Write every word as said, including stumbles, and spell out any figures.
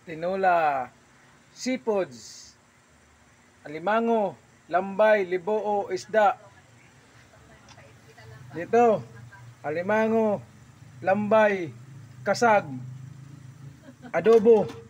tinola, seafoods, alimango, lambay, liboo, isda. Dito, alimango, lambay, kasag, adobo.